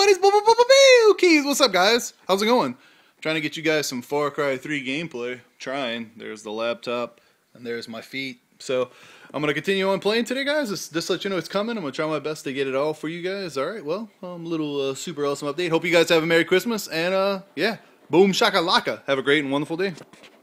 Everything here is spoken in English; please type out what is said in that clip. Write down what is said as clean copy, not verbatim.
buddies? Keys, what's up, guys? How's it going? Trying to get you guys some Far Cry 3 gameplay. Trying. There's the laptop, and there's my feet. So I'm gonna continue on playing today, guys. Just to let you know it's coming. I'm gonna try my best to get it all for you guys. All right. Well, little super awesome update. Hope you guys have a Merry Christmas, and yeah, boom shakalaka. Have a great and wonderful day.